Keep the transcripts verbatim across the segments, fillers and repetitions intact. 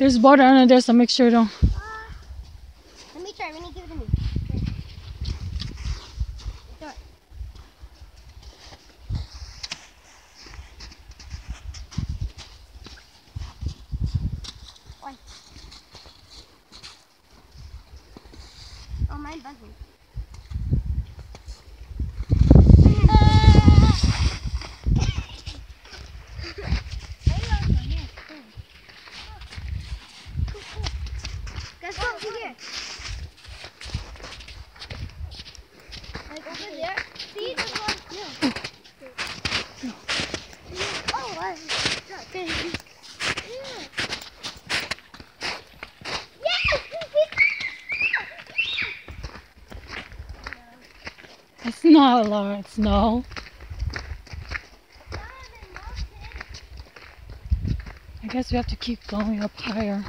There's water under there, so make sure you don't. Uh, let me try. Let me give it to me. Here. Why? Oh, mine buzzing. Let's go over here. Like over there. See, there's one. Yeah. Oh, I okay. Yeah. It's not a lot, snow. I guess we have to keep going up higher.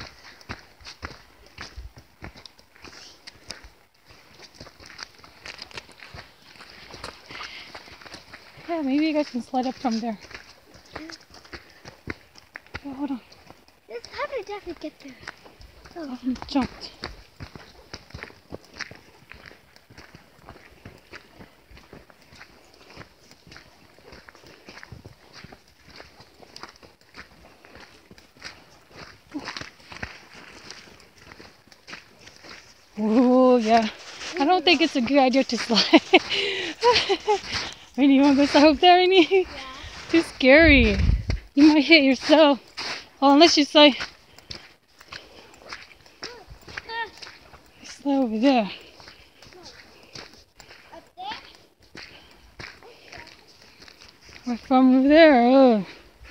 Yeah, maybe you guys can slide up from there. Oh, hold on. This, how did Daphne get there? Oh. I haven't jumped. Oh, yeah. I don't think it's a good idea to slide. Rainy, you want to go slide up there, Rainy? Yeah. Too scary. You might hit yourself. Oh, unless you slide. You slide over there. Up there? Or from over there. Oh.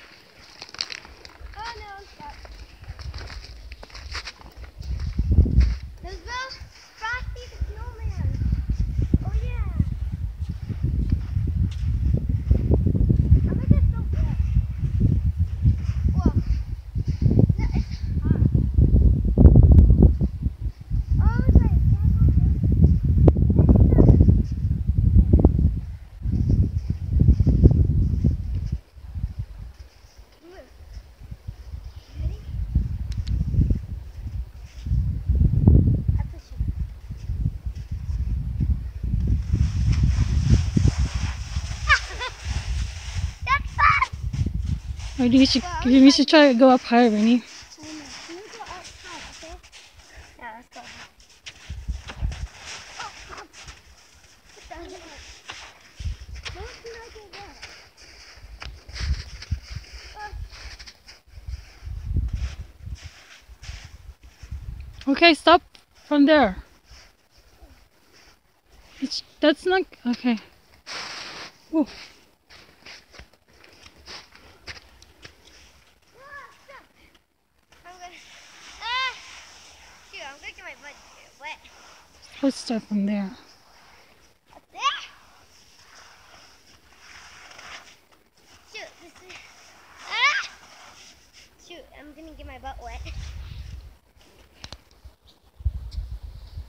Oh no, I'm stuck. There's no Frosty the Snowman. Oh yeah. I'm gonna get so wet. Whoa. No, it's hot. Oh, it's like, can't go there. Ready? I push it. That's fun! Maybe you should, maybe you should try to go up higher, Rainy. Can we go outside, okay? Yeah, let's go. Oh, oh. Put that in. No, it's not good there. Okay, stop from there. It's, that's not okay. Ooh. I'm gonna. Ah! Shoot, I'm gonna get my butt wet. Let's start from there.